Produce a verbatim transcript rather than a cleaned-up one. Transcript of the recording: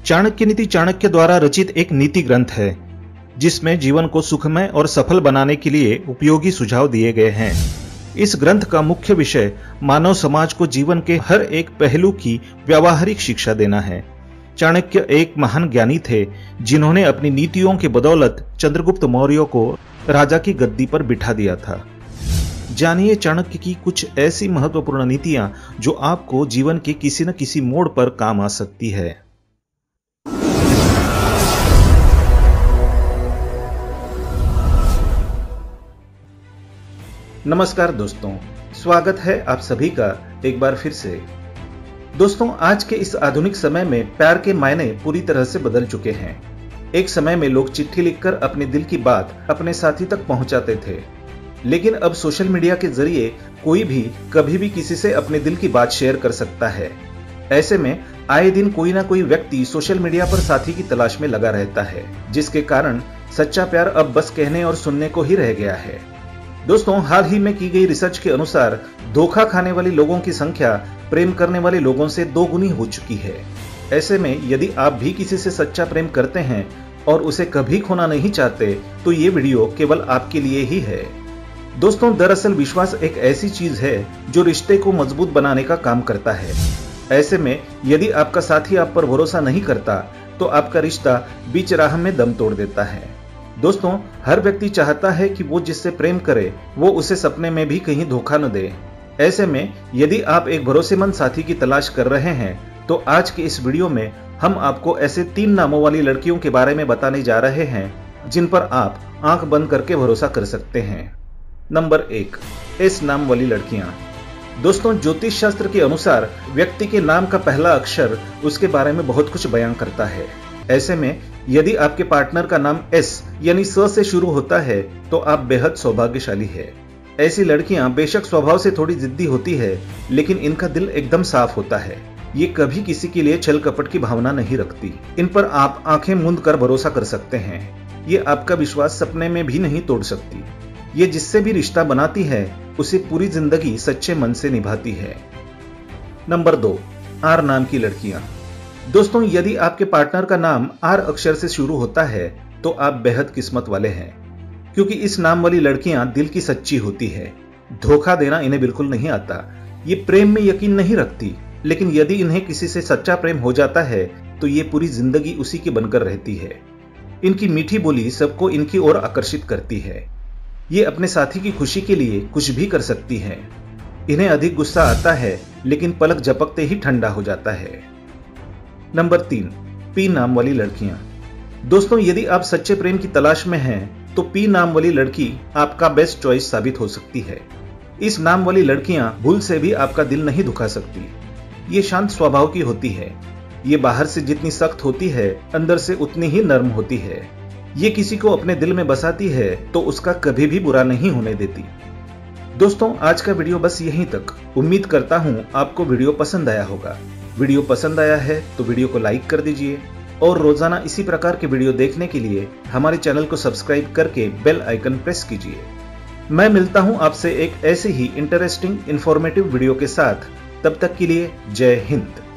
चाणक्य नीति चाणक्य द्वारा रचित एक नीति ग्रंथ है जिसमें जीवन को सुखमय और सफल बनाने के लिए उपयोगी सुझाव दिए गए हैं। इस ग्रंथ का मुख्य विषय मानव समाज को जीवन के हर एक पहलू की व्यावहारिक शिक्षा देना है। चाणक्य एक महान ज्ञानी थे जिन्होंने अपनी नीतियों के बदौलत चंद्रगुप्त मौर्य को राजा की गद्दी पर बिठा दिया था। जानिए चाणक्य की कुछ ऐसी महत्वपूर्ण नीतियां जो आपको जीवन के किसी न किसी मोड़ पर काम आ सकती है। नमस्कार दोस्तों, स्वागत है आप सभी का एक बार फिर से। दोस्तों, आज के इस आधुनिक समय में प्यार के मायने पूरी तरह से बदल चुके हैं। एक समय में लोग चिट्ठी लिखकर अपने दिल की बात अपने साथी तक पहुंचाते थे, लेकिन अब सोशल मीडिया के जरिए कोई भी कभी भी किसी से अपने दिल की बात शेयर कर सकता है। ऐसे में आए दिन कोई ना कोई व्यक्ति सोशल मीडिया पर साथी की तलाश में लगा रहता है, जिसके कारण सच्चा प्यार अब बस कहने और सुनने को ही रह गया है। दोस्तों, हाल ही में की गई रिसर्च के अनुसार धोखा खाने वाले लोगों की संख्या प्रेम करने वाले लोगों से दो गुनी हो चुकी है। ऐसे में यदि आप भी किसी से सच्चा प्रेम करते हैं और उसे कभी खोना नहीं चाहते तो ये वीडियो केवल आपके लिए ही है। दोस्तों, दरअसल विश्वास एक ऐसी चीज है जो रिश्ते को मजबूत बनाने का काम करता है। ऐसे में यदि आपका साथी आप पर भरोसा नहीं करता तो आपका रिश्ता बीच राह में दम तोड़ देता है। दोस्तों, हर व्यक्ति चाहता है कि वो जिससे प्रेम करे वो उसे सपने में भी कहीं धोखा न दे। ऐसे में यदि आप एक भरोसेमंद साथी की तलाश कर रहे हैं तो आज के इस वीडियो में हम आपको ऐसे तीन नामों वाली लड़कियों के बारे में बताने जा रहे हैं जिन पर आप आंख बंद करके भरोसा कर सकते हैं। नंबर एक, एस नाम वाली लड़कियां। दोस्तों, ज्योतिष शास्त्र के अनुसार व्यक्ति के नाम का पहला अक्षर उसके बारे में बहुत कुछ बयां करता है। ऐसे में यदि आपके पार्टनर का नाम एस यानी स से शुरू होता है तो आप बेहद सौभाग्यशाली है। ऐसी लड़कियां बेशक स्वभाव से थोड़ी जिद्दी होती है, लेकिन इनका दिल एकदम साफ होता है। ये कभी किसी के लिए छल कपट की भावना नहीं रखती। इन पर आप आंखें मूंद कर भरोसा कर सकते हैं। ये आपका विश्वास सपने में भी नहीं तोड़ सकती। ये जिससे भी रिश्ता बनाती है उसे पूरी जिंदगी सच्चे मन से निभाती है। नंबर दो, आर नाम की लड़कियां। दोस्तों, यदि आपके पार्टनर का नाम आर अक्षर से शुरू होता है तो आप बेहद किस्मत वाले हैं, क्योंकि इस नाम वाली लड़कियां दिल की सच्ची होती है। धोखा देना इन्हें बिल्कुल नहीं आता। ये प्रेम में यकीन नहीं रखती, लेकिन यदि इन्हें किसी से सच्चा प्रेम हो जाता है तो ये पूरी जिंदगी उसी की बनकर रहती है। इनकी मीठी बोली सबको इनकी ओर आकर्षित करती है। ये अपने साथी की खुशी के लिए कुछ भी कर सकती है। इन्हें अधिक गुस्सा आता है, लेकिन पलक झपकते ही ठंडा हो जाता है। नंबर तीन, पी नाम वाली लड़कियां। दोस्तों, यदि आप सच्चे प्रेम की तलाश में हैं तो पी नाम वाली लड़की आपका बेस्ट चॉइस साबित हो सकती है। इस नाम वाली लड़कियां भूल से भी आपका दिल नहीं दुखा सकती। ये शांत स्वभाव की होती है। ये बाहर से जितनी सख्त होती है अंदर से उतनी ही नर्म होती है। ये किसी को अपने दिल में बसाती है तो उसका कभी भी बुरा नहीं होने देती। दोस्तों, आज का वीडियो बस यहीं तक। उम्मीद करता हूं आपको वीडियो पसंद आया होगा। वीडियो पसंद आया है तो वीडियो को लाइक कर दीजिए और रोजाना इसी प्रकार के वीडियो देखने के लिए हमारे चैनल को सब्सक्राइब करके बेल आइकन प्रेस कीजिए। मैं मिलता हूं आपसे एक ऐसे ही इंटरेस्टिंग इंफॉर्मेटिव वीडियो के साथ। तब तक के लिए जय हिंद।